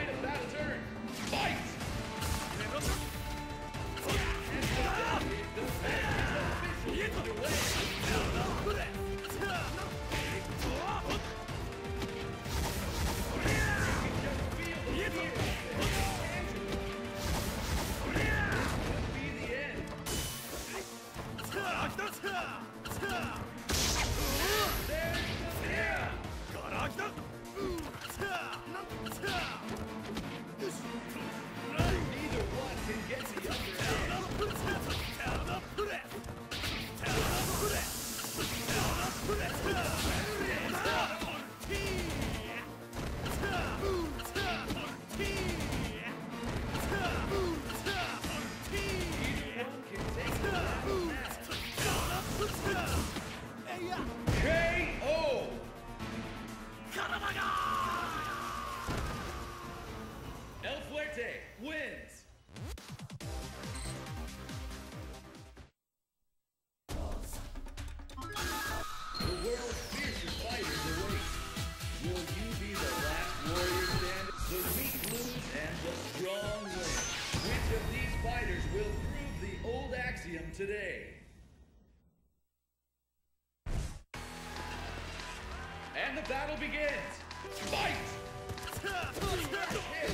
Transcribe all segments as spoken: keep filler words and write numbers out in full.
of battle turn. Fight! El Fuerte wins! The world's fiercest fighters await. Will you be the last warrior standing? The weak lose and the strong win. Which of these fighters will prove the old axiom today? And the battle begins! Fight! The fight has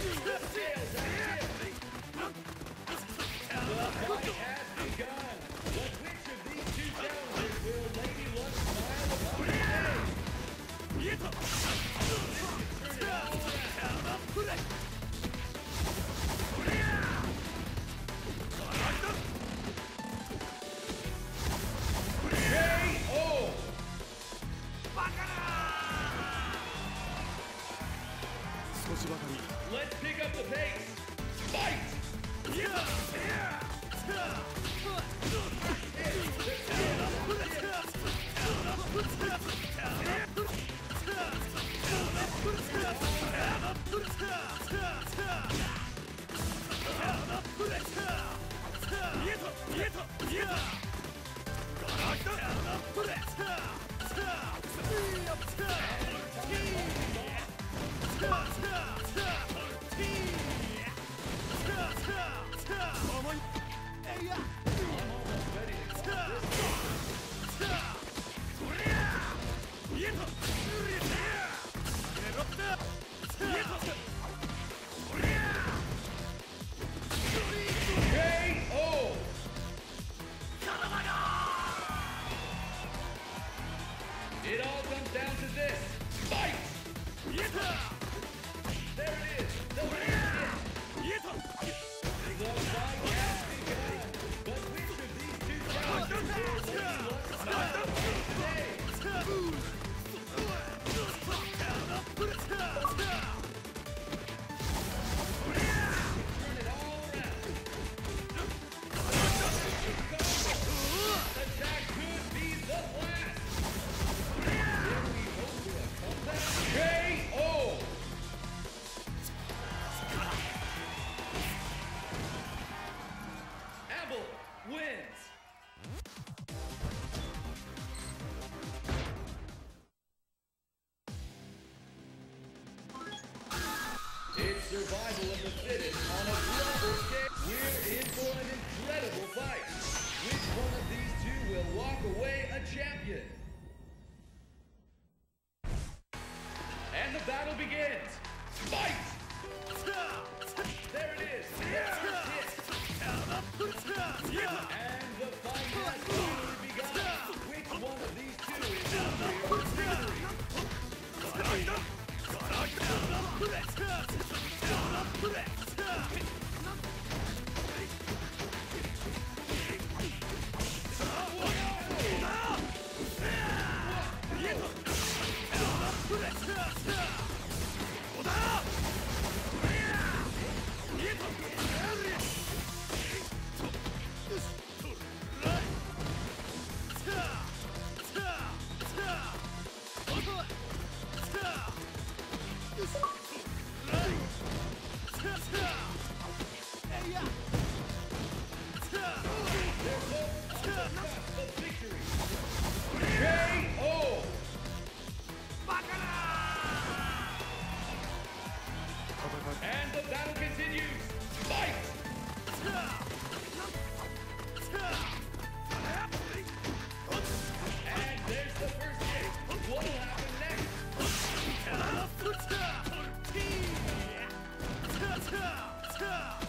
begun! But which of these two challengers will Lady Luck smile upon today? This could turn it all around. K O! Let's pick up the pace! Fight! It all comes down to this. Fight! There it is. The fight has begun. But which of these two challengers will Lady Luck smile upon today? Turn it all around. Attack could be the last. K O! Abel wins! It's survival of the fittest on a global scale. We're in for an incredible fight. Which one of these two will walk away a champion? And the battle begins! Fight! There it is! There's the hit! And the fight has finally begun! Which one of these two is hungry for victory? Ha!